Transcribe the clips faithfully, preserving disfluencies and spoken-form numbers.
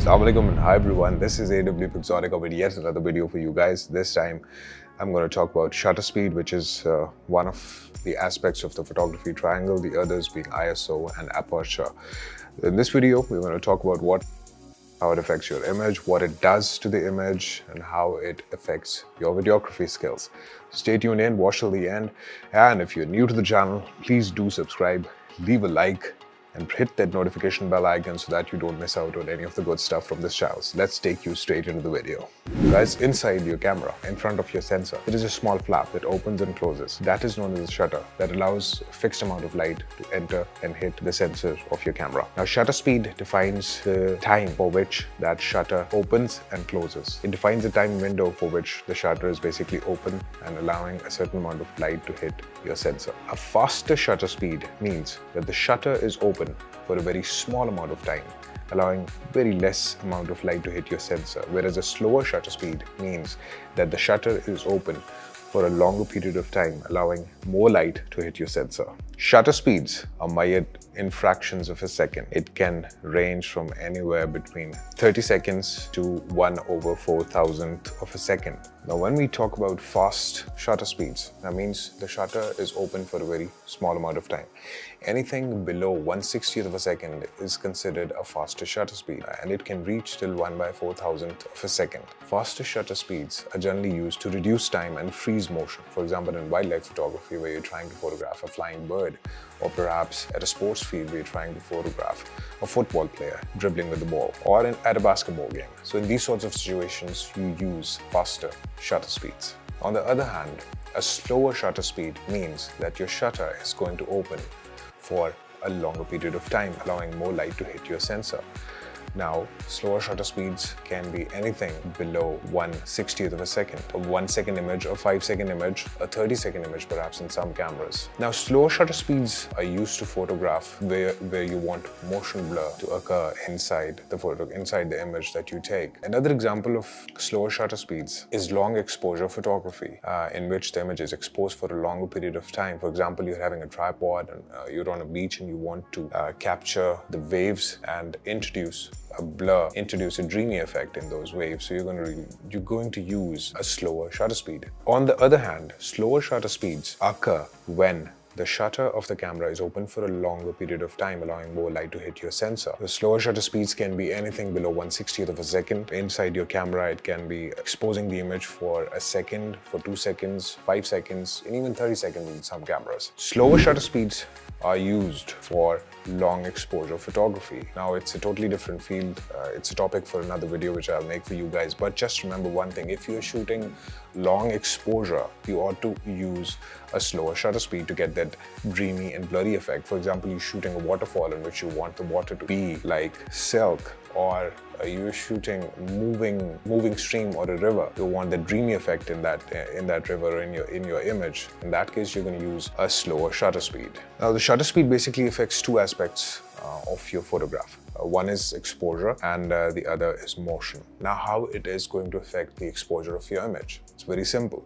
Assalamualaikum and hi everyone, this is A W Pixotica with yet another video for you guys. This time I'm going to talk about shutter speed, which is uh, one of the aspects of the photography triangle, the others being I S O and aperture. In this video we're going to talk about what how it affects your image, what it does to the image, and how it affects your videography skills. Stay tuned in, watch till the end, and if you're new to the channel, please do subscribe, leave a like, and hit that notification bell icon so that you don't miss out on any of the good stuff from this channel. So let's take you straight into the video. Guys, inside your camera, in front of your sensor, there is a small flap that opens and closes. That is known as a shutter that allows a fixed amount of light to enter and hit the sensor of your camera. Now, shutter speed defines the time for which that shutter opens and closes. It defines the time window for which the shutter is basically open and allowing a certain amount of light to hit your sensor. A faster shutter speed means that the shutter is open for a very small amount of time, allowing very less amount of light to hit your sensor, whereas a slower shutter speed means that the shutter is open for a longer period of time, allowing more light to hit your sensor. Shutter speeds are measured in fractions of a second. It can range from anywhere between thirty seconds to one over four thousandth of a second. Now, when we talk about fast shutter speeds, that means the shutter is open for a very small amount of time. Anything below one sixtieth of a second is considered a faster shutter speed, and it can reach till one by four thousandth of a second. Faster shutter speeds are generally used to reduce time and freeze motion. For example, in wildlife photography, where you're trying to photograph a flying bird, or perhaps at a sports field where you're trying to photograph a football player dribbling with the ball, or in, at a basketball game. So in these sorts of situations, you use faster shutter speeds. On the other hand, a slower shutter speed means that your shutter is going to open for a longer period of time, allowing more light to hit your sensor. Now, slower shutter speeds can be anything below one sixtieth of a second, a one second image, a five second image, a thirty second image perhaps in some cameras. Now, slower shutter speeds are used to photograph where, where you want motion blur to occur inside the photo, inside the image that you take. Another example of slower shutter speeds is long exposure photography, uh, in which the image is exposed for a longer period of time. For example, you're having a tripod and uh, you're on a beach and you want to uh, capture the waves and introduce a blur, introduce a dreamy effect in those waves. So you're going to you're going to use a slower shutter speed. On the other hand, slower shutter speeds occur when the shutter of the camera is open for a longer period of time, allowing more light to hit your sensor. The slower shutter speeds can be anything below one sixtieth of a second. Inside your camera, it can be exposing the image for a second, for two seconds, five seconds, and even thirty seconds in some cameras. Slower shutter speeds are used for long exposure photography. Now, it's a totally different field. Uh, it's a topic for another video which I'll make for you guys. But just remember one thing, if you're shooting long exposure, you ought to use a slower shutter speed to get that dreamy and blurry effect. For example, you're shooting a waterfall in which you want the water to be like silk, or uh, you're shooting moving moving stream or a river. You want the dreamy effect in that uh, in that river or in your in your image. In that case, you're going to use a slower shutter speed. Now, the shutter speed basically affects two aspects uh, of your photograph. Uh, one is exposure and uh, the other is motion. Now, how it is going to affect the exposure of your image? It's very simple.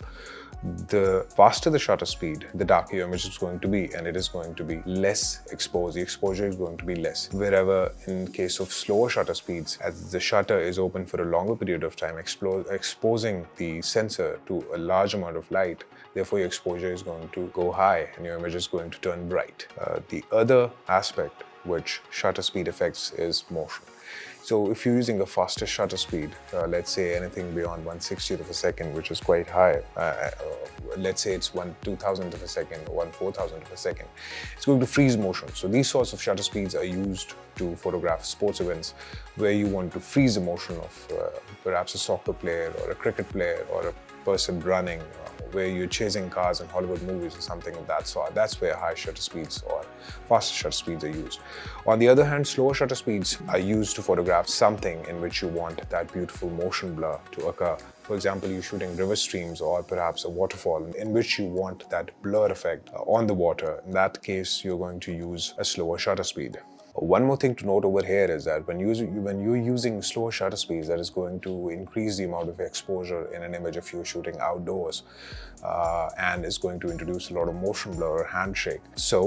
The faster the shutter speed, the darker your image is going to be, and it is going to be less exposed. The exposure is going to be less. Wherever in case of slower shutter speeds, as the shutter is open for a longer period of time, exposing the sensor to a large amount of light, therefore your exposure is going to go high and your image is going to turn bright. Uh, the other aspect which shutter speed affects is motion. So if you're using a faster shutter speed, uh, let's say anything beyond one sixtieth of a second, which is quite high, uh, uh, let's say it's one two thousandth of a second, or one four thousandth of a second, it's going to freeze motion. So these sorts of shutter speeds are used to photograph sports events where you want to freeze the motion of uh, perhaps a soccer player or a cricket player or a person running, uh, where you're chasing cars in Hollywood movies or something of that sort. That's where high shutter speeds or faster shutter speeds are used. On the other hand, slower shutter speeds are used to photograph something in which you want that beautiful motion blur to occur. For example, you're shooting river streams or perhaps a waterfall in which you want that blur effect on the water. In that case, you're going to use a slower shutter speed. One more thing to note over here is that when, you, when you're using slower shutter speeds, that is going to increase the amount of exposure in an image if you're shooting outdoors, uh, and is going to introduce a lot of motion blur or handshake. So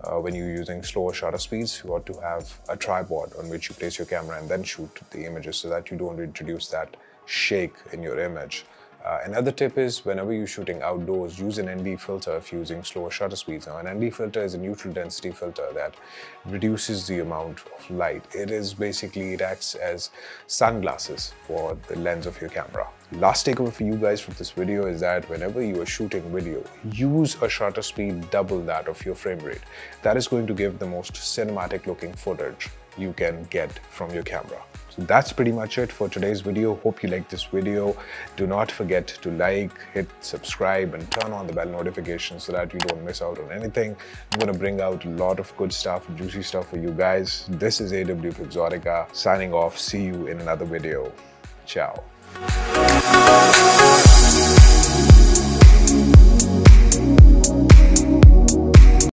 uh, when you're using slower shutter speeds, you ought to have a tripod on which you place your camera and then shoot the images so that you don't introduce that shake in your image. Uh, another tip is whenever you're shooting outdoors, use an N D filter if you're using slower shutter speeds. Now, an N D filter is a neutral density filter that reduces the amount of light. It is basically, it acts as sunglasses for the lens of your camera. Last takeaway for you guys from this video is that whenever you are shooting video, use a shutter speed double that of your frame rate. That is going to give the most cinematic looking footage you can get from your camera. So that's pretty much it for today's video. Hope you liked this video. Do not forget to like, hit subscribe and turn on the bell notification so that you don't miss out on anything. I'm going to bring out a lot of good stuff, juicy stuff for you guys. This is A W Pixotica signing off. See you in another video. Ciao.